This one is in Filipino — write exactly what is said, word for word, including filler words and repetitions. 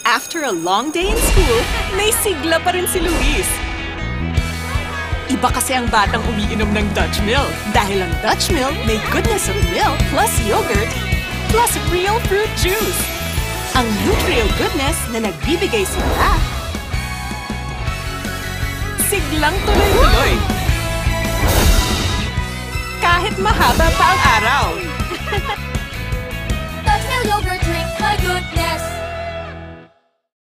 After a long day in school, may sigla pa rin si Luis. Iba kasi ang batang umiinom ng Dutch milk. Dahil ang Dutch milk may goodness of milk plus yogurt plus real fruit juice. Ang Nutrio goodness na nagbibigay sigla. Siglang tuloy-tuloy. Kahit mahaba pa ang araw. Dutch milk yogurt drink, my good